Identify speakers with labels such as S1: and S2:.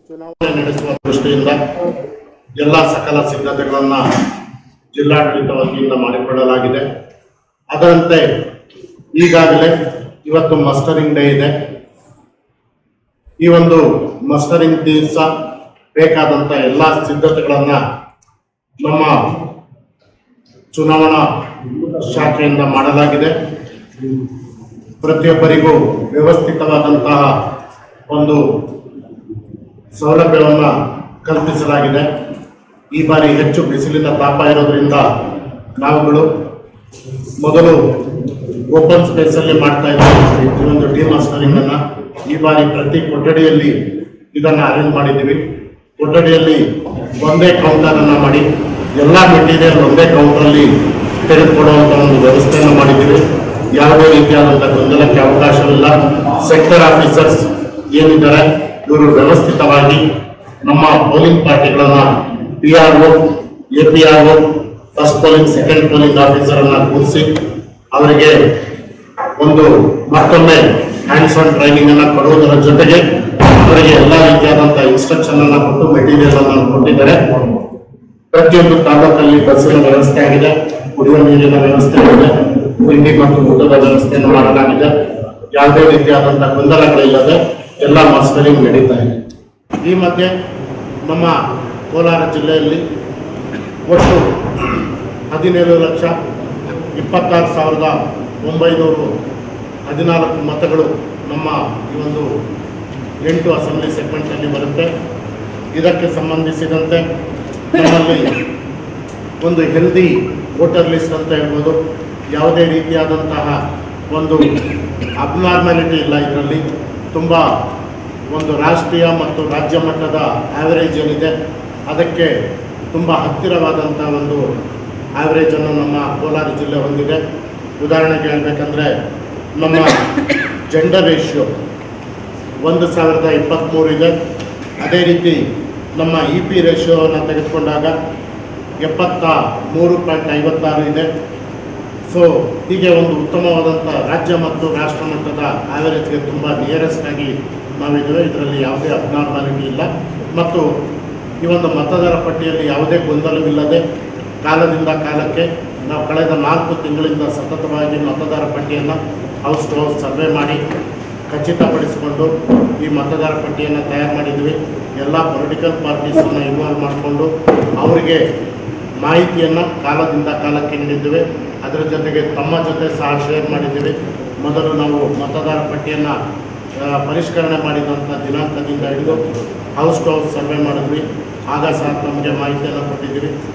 S1: ಚುನಾವಣೆ ನಡೆಸುವ ದೃಷ್ಟಿಯಿಂದ ಎಲ್ಲ ಸಕಲ ಸಿದ್ಧತೆಗಳನ್ನು ಜಿಲ್ಲಾಡಳಿತ ವತಿಯಿಂದ ಮಾಡಿಕೊಳ್ಳಲಾಗಿದೆ. ಅದರಂತೆ ಈಗಾಗಲೇ ಇವತ್ತು ಮಸ್ಟರಿಂಗ್ ಡೇ ಇದೆ. ಈ ಒಂದು ಮಸ್ಟರಿಂಗ್ ದಿವಸ ಬೇಕಾದಂಥ ಎಲ್ಲ ಸಿದ್ಧತೆಗಳನ್ನು ನಮ್ಮ ಚುನಾವಣಾ ಶಾಖೆಯಿಂದ ಮಾಡಲಾಗಿದೆ. ಪ್ರತಿಯೊಬ್ಬರಿಗೂ ವ್ಯವಸ್ಥಿತವಾದಂತಹ ಒಂದು ಸೌಲಭ್ಯವನ್ನು ಕಲ್ಪಿಸಲಾಗಿದೆ. ಈ ಬಾರಿ ಹೆಚ್ಚು ಬಿಸಿಲಿನ ತಾಪ ಇರೋದ್ರಿಂದ ನಾವುಗಳು ಮೊದಲು ಓಪನ್ ಸ್ಪೇಸಲ್ಲಿ ಮಾಡ್ತಾ ಇದ್ದೀವಿ ಈ ಒಂದು ಡಿಮಾಸ್ಟರಿಂಗ್ ಅನ್ನು. ಈ ಬಾರಿ ಪ್ರತಿ ಕೊಠಡಿಯಲ್ಲಿ ಇದನ್ನು ಅರೇಂಜ್ ಮಾಡಿದ್ದೀವಿ. ಕೊಠಡಿಯಲ್ಲಿ ಒಂದೇ ಕೌಂಟರ್ ಅನ್ನು ಮಾಡಿ ಎಲ್ಲ ಮೆಟೀರಿಯಲ್ ಒಂದೇ ಕೌಂಟರಲ್ಲಿ ತೆಗೆದುಕೊಡುವಂಥ ಒಂದು ವ್ಯವಸ್ಥೆಯನ್ನು ಮಾಡಿದ್ದೀವಿ. ಯಾವುದೇ ರೀತಿಯಾದಂಥ ಗೊಂದಲಕ್ಕೆ ಅವಕಾಶವಿಲ್ಲ. ಸೆಕ್ಟರ್ ಆಫೀಸರ್ಸ್ ಏನಿದ್ದಾರೆ ಇವರು ವ್ಯವಸ್ಥಿತವಾಗಿ ನಮ್ಮ ಪೋಲಿಂಗ್ ಪಾರ್ಟಿಗಳನ್ನ PRO, APRO, first polling, second polling officer ಅನ್ನ ಕೂರಿಸಿ ಅವರಿಗೆ ಒಂದು ಮತ್ತೊಮ್ಮೆ ಹ್ಯಾಂಡ್ಸ್ ಆನ್ ಟ್ರೈನಿಂಗ್ ಅನ್ನ ಕೊಡುವುದರ ಜೊತೆಗೆ ಅವರಿಗೆ ಎಲ್ಲ ರೀತಿಯಾದಂತಹ ಇನ್ಸ್ಟ್ರಕ್ಷನ್ ಅನ್ನ ಕೊಟ್ಟು ಮೆಟೀರಿಯಲ್ ಅನ್ನು ಕೊಟ್ಟಿದ್ದಾರೆ. ಪ್ರತಿಯೊಂದು ತಾಲೂಕಲ್ಲಿ ಬಸ್ಸಿನ ವ್ಯವಸ್ಥೆ ಆಗಿದೆ, ಕುಡಿಯುವ ನೀರಿನ ವ್ಯವಸ್ಥೆ ಆಗಿದೆ, ತಿಂಡಿ ಮತ್ತು ಊಟದ ವ್ಯವಸ್ಥೆಯನ್ನು ಮಾಡಲಾಗಿದೆ. ಯಾವುದೇ ರೀತಿಯಾದಂತಹ ಗೊಂದಲಗಳಿಲ್ಲದೆ ಎಲ್ಲ ಮಸ್ಟರಿಂಗ್ ನಡೀತಾ ಇದೆ. ಈ ಮಧ್ಯೆ ನಮ್ಮ ಕೋಲಾರ ಜಿಲ್ಲೆಯಲ್ಲಿ ಒಟ್ಟು 17,26,914 ಮತಗಳು ನಮ್ಮ ಈ ಒಂದು 8 ಅಸೆಂಬ್ಲಿ ಸೆಗ್ಮೆಂಟಲ್ಲಿ ಬರುತ್ತೆ. ಇದಕ್ಕೆ ಸಂಬಂಧಿಸಿದಂತೆ ನಮ್ಮಲ್ಲಿ ಒಂದು ಹೆಲ್ದಿ ವೋಟರ್ ಲಿಸ್ಟ್ ಅಂತ ಹೇಳ್ಬೋದು. ಯಾವುದೇ ರೀತಿಯಾದಂತಹ ಒಂದು ಅಬ್ನಾರ್ಮ್ಯಾಲಿಟಿ ಇಲ್ಲ. ಇದರಲ್ಲಿ ತುಂಬ ಒಂದು ರಾಷ್ಟ್ರೀಯ ಮತ್ತು ರಾಜ್ಯ ಮಟ್ಟದ ಆ್ಯಾವರೇಜ್ ಏನಿದೆ ಅದಕ್ಕೆ ತುಂಬ ಹತ್ತಿರವಾದಂಥ ಒಂದು ಆ್ಯಾವ್ರೇಜನ್ನು ನಮ್ಮ ಕೋಲಾರ ಜಿಲ್ಲೆ ಹೊಂದಿದೆ. ಉದಾಹರಣೆಗೆ ಹೇಳಬೇಕಂದ್ರೆ ನಮ್ಮ ಜೆಂಡರ್ ರೇಷಿಯೋ 1023 ಇದೆ. ಅದೇ ರೀತಿ ನಮ್ಮ EP ರೇಷಿಯೋವನ್ನು ತೆಗೆದುಕೊಂಡಾಗ 73.56 ಇದೆ. ಸೊ ಹೀಗೆ ಒಂದು ಉತ್ತಮವಾದಂಥ ರಾಜ್ಯ ಮತ್ತು ರಾಷ್ಟ್ರ ಮಟ್ಟದ ಆ್ಯಾವರೇಜ್ಗೆ ತುಂಬ ನಿಯರೆಸ್ಟ್ ಆಗಿ ನಾವಿದ್ದೇವೆ. ಇದರಲ್ಲಿ ಯಾವುದೇ ಅಬ್ನಾರ್ಮಾಲಿಟಿ ಇಲ್ಲ ಮತ್ತು ಈ ಒಂದು ಮತದಾರ ಪಟ್ಟಿಯಲ್ಲಿ ಯಾವುದೇ ಗೊಂದಲವಿಲ್ಲದೆ ಕಾಲದಿಂದ ಕಾಲಕ್ಕೆ ನಾವು ಕಳೆದ 4 ತಿಂಗಳಿಂದ ಸತತವಾಗಿ ಮತದಾರ ಪಟ್ಟಿಯನ್ನು ಹೌಸ್ ಟು ಹೌಸ್ ಸರ್ವೆ ಮಾಡಿ ಖಚಿತಪಡಿಸಿಕೊಂಡು ಈ ಮತದಾರ ಪಟ್ಟಿಯನ್ನು ತಯಾರು ಮಾಡಿದ್ವಿ. ಎಲ್ಲ ಪೊಲಿಟಿಕಲ್ ಪಾರ್ಟೀಸನ್ನು ಇನ್ವಾಲ್ವ್ ಮಾಡಿಕೊಂಡು ಅವರಿಗೆ ಮಾಹಿತಿಯನ್ನು ಕಾಲದಿಂದ ಕಾಲಕ್ಕೆ ನೀಡಿದ್ದೇವೆ. ಅದರ ಜೊತೆಗೆ ತಮ್ಮ ಜೊತೆ ಸಹ ಶೇರ್ ಮಾಡಿದ್ದೇವೆ. ಮೊದಲು ನಾವು ಮತದಾರ ಪಟ್ಟಿಯನ್ನು ಪರಿಷ್ಕರಣೆ ಮಾಡಿದಂಥ ದಿನಾಂಕದಿಂದ ಹಿಡಿದು ಹೌಸ್ ಟು ಹೌಸ್ ಸರ್ವೆ ಮಾಡಿದ್ವಿ. ಆಗ ಸಹ ನಮಗೆ ಮಾಹಿತಿಯನ್ನು ಕೊಟ್ಟಿದ್ದೀವಿ.